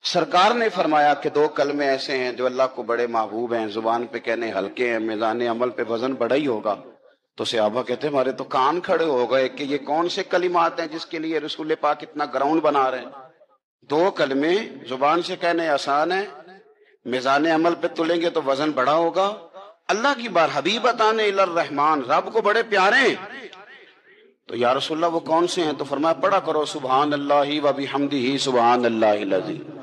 सरकार ने फरमाया कि दो कलमे ऐसे हैं जो अल्लाह को बड़े महबूब हैं, जुबान पे कहने हल्के हैं, मीज़ान अमल पे वजन बड़ा ही होगा। तो सहाबा कहते हमारे तो कान खड़े हो गए कि ये कौन से कलिमात हैं जिसके लिए रसूल पाक इतना ग्राउंड बना रहे हैं। दो कलमे जुबान से कहने आसान है, मीज़ान अमल पे तुलेंगे तो वजन बड़ा होगा। अल्लाह की बार हबीबतान इलर रहमान, रब को बड़े प्यारे हैं। तो या रसूलल्लाह वो कौन से हैं? तो फरमाया पढ़ा करो सुभान अल्लाह व बिहम्दिही सुभान अल्लाहिल अज़ीम।